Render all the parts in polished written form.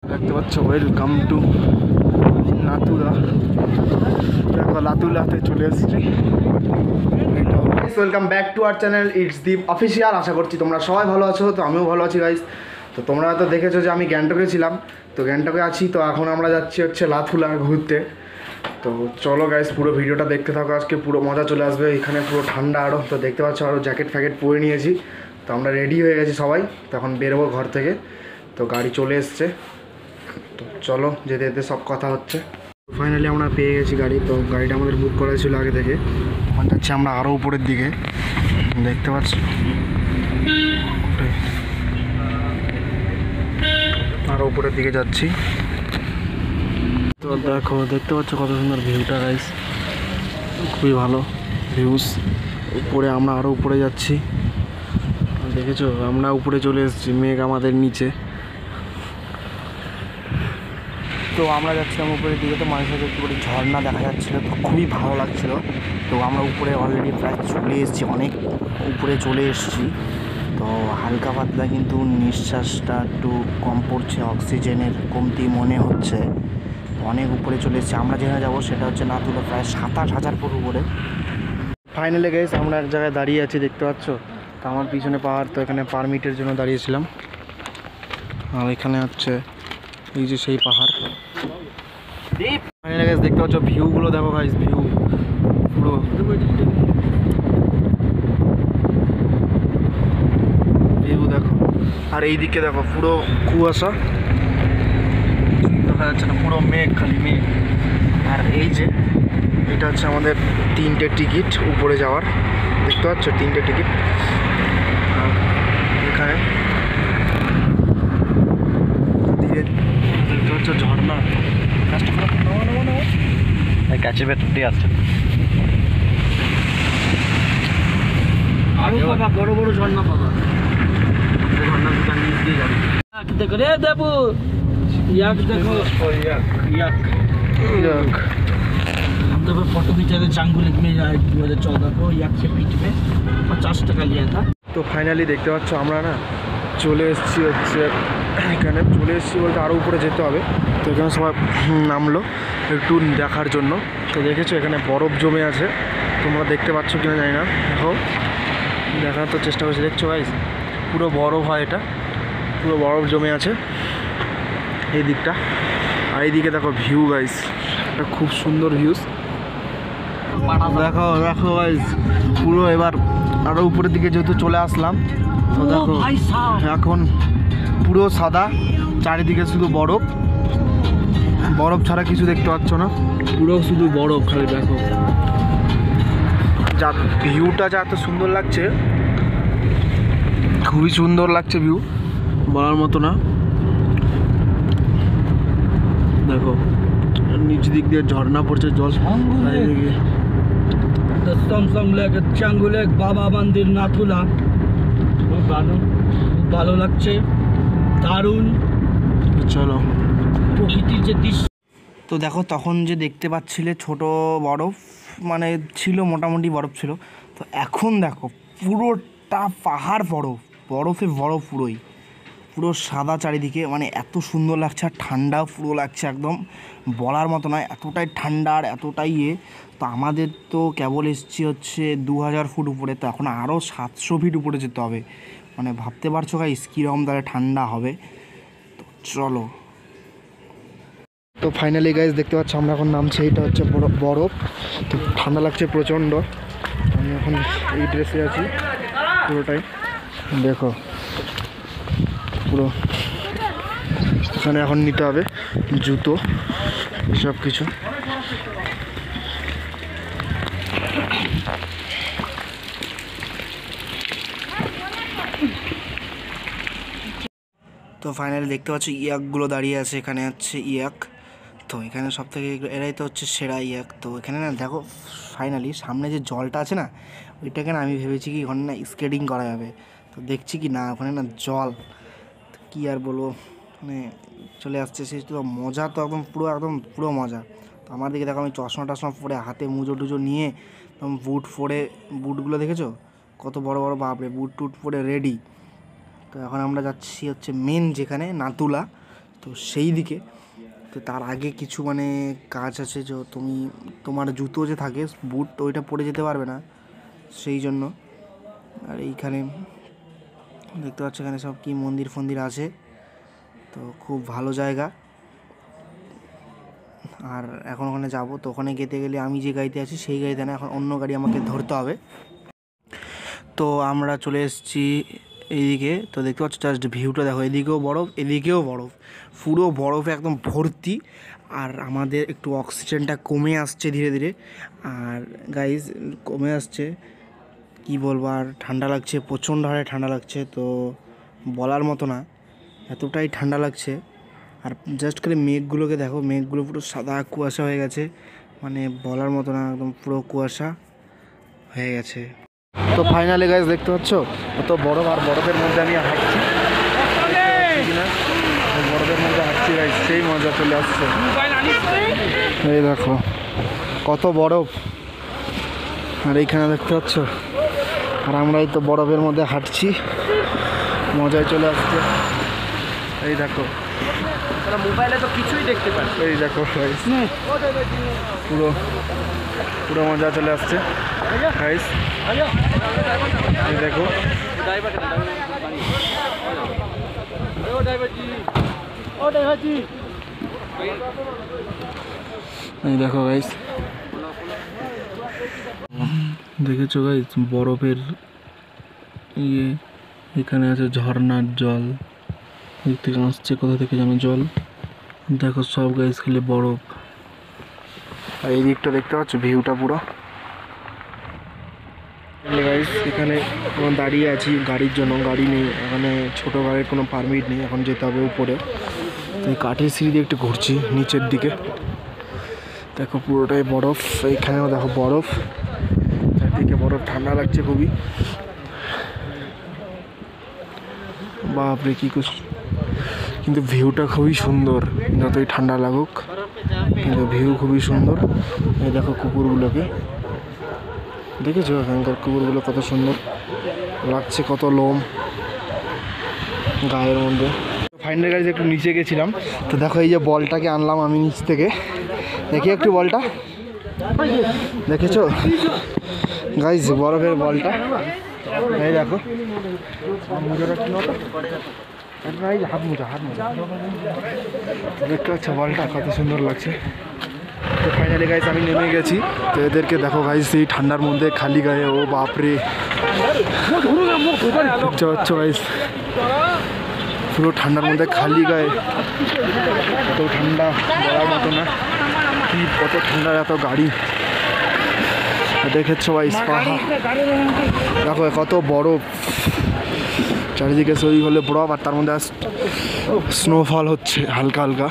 দেখতে পাচ্ছ welcome to নাতুলা। দেখো লাতুলাতে চলে এসেছি। Welcome back to our channel it's Deep official. আশা করছি তোমরা সবাই ভালো আছো, তো আমিও ভালো আছি গাইস। তো তোমরা তো দেখেছো যে আমি গ্যাংটকে ছিলাম, তো গ্যাংটকে আছি। তো এখন আমরা যাচ্ছি হচ্ছে লাথুলা ঘুরতে। তো চলো গাইস, পুরো ভিডিওটা দেখতে থাকো, আজকে পুরো মজা চলে আসবে। এখানে পুরো ঠান্ডা আরও, তো দেখতে পাচ্ছ আরও জ্যাকেট ফ্যাকেট পরে নিয়েছি। তো আমরা রেডি হয়ে গেছি সবাই, তখন বেরোবো ঘর থেকে। তো গাড়ি চলে এসছে, তো চলো যেতে যেতে সব কথা হচ্ছে। ফাইনালি আমরা পেয়ে গেছি গাড়ি। তো গাড়িটা আমাদের বুক করা ছিল আগে থেকে। এখন যাচ্ছি আমরা আরও উপরের দিকে, দেখতে পাচ্ছি আরও উপরের দিকে যাচ্ছি। তো দেখো, দেখতে পাচ্ছ কত সুন্দর ভিউটা গাইস, খুবই ভালো ভিউস। উপরে আমরা আরও উপরে যাচ্ছি, দেখেছো আমরা উপরে চলে এসেছি, মেঘ আমাদের নিচে। তো আমরা যাচ্ছিলাম উপরের দিকে, তো মানুষের একটু করে ঝর্ণা দেখা যাচ্ছিলো, তো খুবই ভালো লাগছিলো। তো আমরা উপরে অলরেডি প্রায় চলে এসেছি, অনেক উপরে চলে এসেছি। তো হালকা পাতলা কিন্তু নিঃশ্বাসটা একটু কম পড়ছে, অক্সিজেনের কমতি মনে হচ্ছে। অনেক উপরে চলে এসেছি। আমরা যেখানে যাবো সেটা হচ্ছে নাতুলা, প্রায় 27,000 ফুট উপরে। ফাইনালি গাইস আমরা এক জায়গায় দাঁড়িয়ে আছি, দেখতে পাচ্ছ। তো আমার পিছনে পাহাড়, তো এখানে পারমিটের জন্য দাঁড়িয়েছিলাম। আর এখানে হচ্ছে এই যে সেই পাহাড়। ফাইনালি গাইস দেখতে পাচ্ছ ভিউগুলো, দেখো গাইস ভিউ পুরো ভিউ দেখো। আর এই দিকে দেখো পুরো কুয়াশা, দেখা যাচ্ছে না, পুরো মেঘ, খালি মেঘ। আর এই যে এটা হচ্ছে আমাদের 3টে টিকিট উপরে যাওয়ার, দেখতে পাচ্ছ 3টে টিকিট। আর এখানে ধীরে দেখতে পাচ্ছ ঝর্ণা, কাছে বেটে আসছে। আরো পাবা বড় বড় ঝর্ণা পাবা, ঝর্ণা দুটো নিচ দিয়ে যাবে। দেখো রে দেবু, ইয়াক দেখো, ইয়াক याक हम तो फोटो खींचा थे चांगू लेक में 2014 को याक से पीठ में 50 টাকা लिया था। তো ফাইনালি দেখতে পাচ্ছ আমরা না চলে এসেছি হচ্ছে এখানে, চলে এসেছি বলতে আরও উপরে যেতে হবে। তো এখানে সবাই নামলো একটু দেখার জন্য। তো দেখেছো এখানে বরফ জমে আছে, তোমরা দেখতে পাচ্ছ কিনা জানি না। দেখো, দেখার তো চেষ্টা করছি, দেখছো গাইস পুরো বরফ হয়, এটা পুরো বরফ জমে আছে এই দিকটা। আর এইদিকে দেখো ভিউ গাইস, এটা খুব সুন্দর ভিউস। দেখো দেখো গাইস পুরো, এবার আরও উপরের দিকে যেহেতু চলে আসলাম, তো দেখো এখন পুরো সাদা, চারিদিকে শুধু বরফ, বরফ ছাড়া কিছু দেখতে পাচ্ছ না, পুরো শুধু বরফ খালি। দেখো যা ভিউটা যা এত সুন্দর লাগছে, খুবই সুন্দর লাগছে ভিউ, বলার মতো না। দেখো নিচ দিক দিয়ে ঝর্ণা পড়ছে, জল। চাঙ্গু লেক, বাবা মন্দির, নাথুলা, খুব ভালো লাগছে, দারুণ। চলো প্রকৃতির যে দৃশ্য, তো দেখো তখন যে দেখতে পাচ্ছিলে ছোট বরফ, মানে ছিল মোটামুটি বরফ ছিল, তো এখন দেখো পুরোটা পাহাড় বরফ, বরফে বরফ, পুরো সাদা চারিদিকে, মানে এত সুন্দর লাগছে। আর ঠান্ডাও পুরো লাগছে, একদম বলার মতো নয়, এতটাই ঠান্ডা আর এতটাই তো আমাদের তো কেবল এসছি হচ্ছে 2000 ফুট উপরে, তো এখন আরও 700 ফিট উপরে যেতে হবে। মানে ভাবতে পারছো গাইস কীরকম তাহলে ঠান্ডা হবে। তো চলো, তো ফাইনালি গাইস দেখতে পাচ্ছ আমরা এখন নামছি, এইটা হচ্ছে বরফ। তো ঠান্ডা লাগছে প্রচণ্ড, আমি এখন এই ড্রেসে আছি পুরোটাই। দেখো পুরো এখানে এখন নিতে হবে জুতো, সব কিছু। তো ফাইনালি দেখতে পাচ্ছ ইয়াকগুলো দাঁড়িয়ে আছে, এখানে হচ্ছে ইয়াক। তো এখানে সব থেকে এরাই তো হচ্ছে সেরা ইয়াক। তো এখানে না দেখো ফাইনালি সামনে যে জলটা আছে না, ওইটাকে না আমি ভেবেছি কি ওখানে না স্কেটিং করা যাবে। তো দেখছি কি না ওখানে না জল, কি আর বলবো, মানে চলে আসছে সেই তো মজা, তো একদম পুরো মজা। তো আমার দিকে দেখো আমি চশমা টশমা পরে, হাতে মুজো টুজো নিয়ে, একদম বুট পরে, বুটগুলো দেখেছো কত বড় বড়, বাপরে, বুট টুট পরে রেডি। তো এখন আমরা যাচ্ছি হচ্ছে মেন যেখানে নাতুলা, তো সেই দিকে। তো তার আগে কিছু মানে কাজ আছে, যে তোমার জুতো যে থাকে বুট, তো ওইটা পরে যেতে পারবে না, সেই জন্য। আর এইখানে দেখতে পাচ্ছ এখানে সব কি মন্দির ফন্দির আছে, তো খুব ভালো জায়গা। আর এখন ওখানে যাবো, তো ওখানে যেতে গেলে আমি যে গাড়িতে আছি সেই গাড়িতে না, এখন অন্য গাড়ি আমাকে ধরতে হবে। তো আমরা চলে এসেছি এইদিকে। তো দেখতে পাচ্ছ জাস্ট ভিউটা দেখো, এদিকেও বরফ এদিকেও বরফ, পুরো বরফে একদম ভর্তি। আর আমাদের একটু অক্সিজেনটা কমে আসছে ধীরে ধীরে, আর গাইজ কমে আসছে, কি বলবো। আর ঠান্ডা লাগছে, প্রচণ্ড হারে ঠান্ডা লাগছে, তো বলার মতো না, এতটাই ঠান্ডা লাগছে। আর জাস্ট খালি মেঘগুলোকে দেখো, মেঘগুলো পুরো সাদা কুয়াশা হয়ে গেছে, মানে বলার মতো না, একদম পুরো কুয়াশা হয়ে গেছে। তো ফাইনালি গাইজ দেখতে পাচ্ছ কত বরফ, আর বরফের মধ্যে আমি হাঁটছি কিনা, বরফের মধ্যে হাঁটছি গাইজ, সেই মজা চলে আসছে। এই দেখো কত বরফ, আর এইখানে দেখতে পাচ্ছ, আর আমরাই তো বরফের মধ্যে হাঁটছি, মজায় চলে আসছে। এই দেখো মোবাইলে তো কিছুই দেখতে পাই, এই দেখো পুরো পুরো মজা চলে আসছে গাইস। এই দেখো এই দেখো গাইস, দেখেছো গাইস বরফের ইয়ে, এখানে আছে ঝর্ণার জল, এদিক থেকে আসছে কোথা থেকে যেন জল, দেখো সব গাইস খালি বরফ। আর এই দিকটা দেখতে পাচ্ছ ভিউটা পুরো গাইস। এখানে আমরা দাঁড়িয়ে আছি গাড়ির জন্য, গাড়ি নেই এখানে, ছোটো গাড়ির কোনো পারমিট নেই, এখন যেতে হবে উপরে। তো এই কাঠের সিঁড়ি দিয়ে একটু ঘুরছি নিচের দিকে, দেখো পুরোটাই বরফ, এইখানেও দেখো বরফ, চারদিকে বরফ, ঠান্ডা লাগছে খুবই, বাপরে কি কিন্তু ভিউটা খুবই সুন্দর, যতই ঠান্ডা লাগুক কিন্তু ভিউ খুবই সুন্দর। এই দেখো কুকুরগুলোকে দেখেছো, এখানকার কুকুরগুলো কত সুন্দর লাগছে, কত লোম গায়ের মধ্যে। ফাইনাল গাড়ি একটু নিচে গেছিলাম, তো দেখো এই যে বলটাকে আনলাম আমি নিচ থেকে, দেখি একটু বলটা, দেখেছো গাইজ বরফের বলটা, এই দেখো হাত মোজা দেখতে পাচ্ছ বলটা কত সুন্দর লাগছে। তো ফাইনালি গাইজ আমি নেমে গেছি, তো এদেরকে দেখো গাইজ এই ঠান্ডার মধ্যে খালি গায়ে, ও বাপরে দেখতে পাচ্ছ গাইজ পুরো ঠান্ডার মধ্যে খালি গায়ে, এত ঠান্ডা বলার মতো না, কি কত ঠান্ডা, এত গাড়ি দেখেছো গাইজ, দেখো কত বরফ চারিদিকে, সই হলে বরফ, আর তার মধ্যে স্নোফল হচ্ছে হালকা হালকা।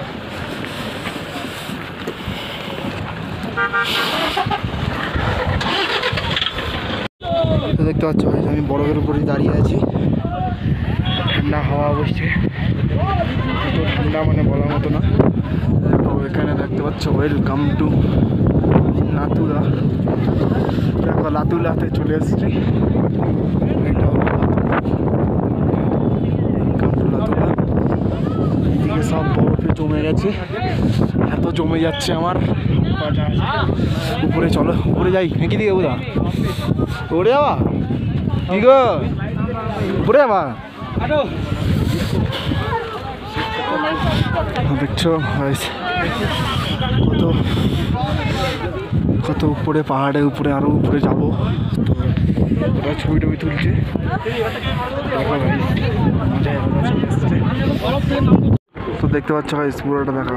দেখতে পাচ্ছ আমি বরফের উপরেই দাঁড়িয়ে আছি, ঠান্ডা হাওয়া বসছে, ঠান্ডা মানে বলার মতো না। এখানে দেখতে পাচ্ছ ওয়েলকাম টু লাতুলা, দেখো লাতুলাতে চলে এসছি, এটা হলো লাতুলা। এইদিকে সব বরফে জমে গেছে, এত জমে যাচ্ছে আমার, উপরে চলো উপরে যাই নাকি, দিকে বুঝা উপরে যাওয়া কি গো, উপরে যাবা দেখছো কত কত উপরে, পাহাড়ের উপরে, আরো উপরে যাবো। তো ওরা ছবি টবি তুলছে, তো দেখতে পাচ্ছ গাইস পুরোটা দেখা,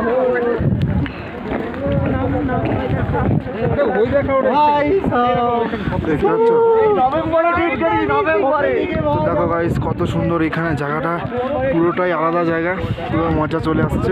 দেখো গাইস কত সুন্দর এখানে জায়গাটা, পুরোটাই আলাদা জায়গা, পুরো মজা চলে আসছে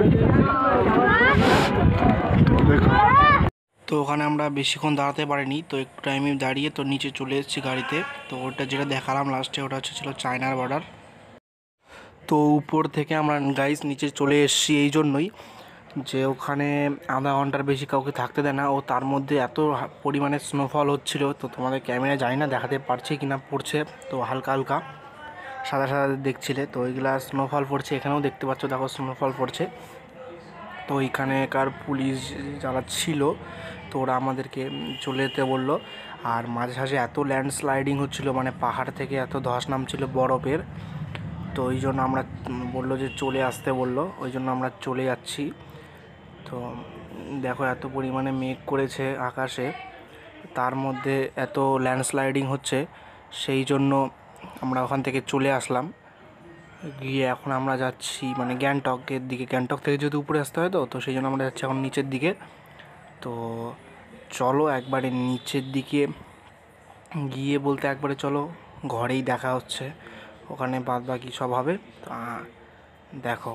দেখো। তো ওখানে আমরা বেশিক্ষণ দাঁড়াতে পারিনি, তো একটু টাইমে দাঁড়িয়ে তো নিচে চলে এসেছি গাড়িতে। তো ওটা যেটা দেখালাম লাস্টে, ওটা ছিল চায়নার বর্ডার। তো উপর থেকে আমরা গাইস নিচে চলে এসেছি এই জন্যই যে ওখানে আধা ঘন্টার বেশি কাউকে থাকতে দেয় না, ও তার মধ্যে এত পরিমাণে স্নোফল হচ্ছিল, তো তোমাদের ক্যামেরা জানি না দেখাতে পারছে কি না, পড়ছে তো হালকা হালকা, সাদা সাদা দেখছিলে, তো ওইগুলা স্নোফল পড়ছে। এখানেও দেখতে পাচ্ছ, দেখো স্নোফল পড়ছে। তো ওইখানেকার পুলিশ যারা ছিল তো ওরা আমাদেরকে চলে যেতে বললো। আর মাঝে সাঝে এত ল্যান্ডস্লাইডিং হচ্ছিলো, মানে পাহাড় থেকে এত ধস নামছিল বরফের। তো ওই জন্য আমরা বললো যে চলে আসতে বললো, ওই জন্য আমরা চলে যাচ্ছি। তো দেখো এত পরিমাণে মেঘ করেছে আকাশে, তার মধ্যে এত ল্যান্ডস্লাইডিং হচ্ছে, সেই জন্য আমরা ওখান থেকে চলে আসলাম। গিয়ে এখন আমরা যাচ্ছি মানে গ্যাংটকের দিকে। গ্যাংটক থেকে যেহেতু উপরে আসতে হয় তো সেই জন্য আমরা যাচ্ছি এখন নিচের দিকে। তো চলো একবারে নিচের দিকে গিয়ে বলতে একবারে চলো ঘরেই দেখা হচ্ছে, ওখানে বাদ বাকি সব হবে। দেখো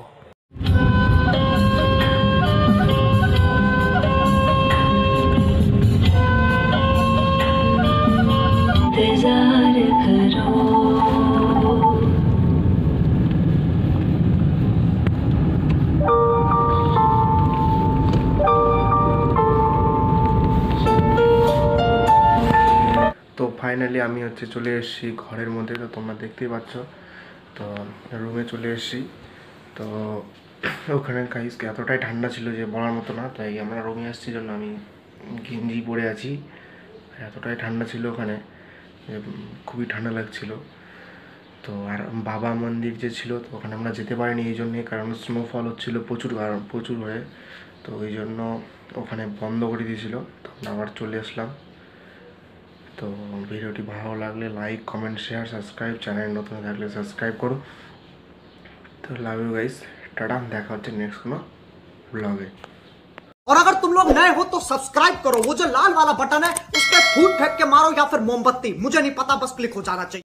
তো ফাইনালি আমি চলে এসেছি ঘরের মধ্যে। তো তোমরা দেখতেই পাচ্ছ, তো রুমে চলে এসেছি। তো ওখানে গাইস এতটাই ঠান্ডা ছিল যে বলার মতো না, তাই আমরা রুমে আসছি জন্য আমি গেঞ্জি পরে আছি। এতটাই ঠান্ডা ছিল ওখানে, খুবই ঠান্ডা লাগছিল। তো আর বাবা মন্দির যে ছিল, তো ওখানে আমরা যেতে পারিনি এই জন্যে, কারণ স্নোফল হচ্ছিলো প্রচুর হয়ে। তো ওই জন্য ওখানে বন্ধ করে দিয়েছিল। তো আমরা আবার চলে আসলাম। তো ভিডিওটি ভালো লাগলে like, comment, share, subscribe, channel নতুন থাকলে সাবস্ক্রাইব করো। তো লাভ ইউ গাইস, টাটা, দেখা হচ্ছে নেক্সট কোনো ব্লগে। और अगर तुम लोग नए हो तो सब्सक्राइब करो, वो जो लाल वाला बटन है उस पर फूट फेंक के मारो या फिर मोमबत्ती, मुझे नहीं पता, बस क्लिक हो जाना चाहिए।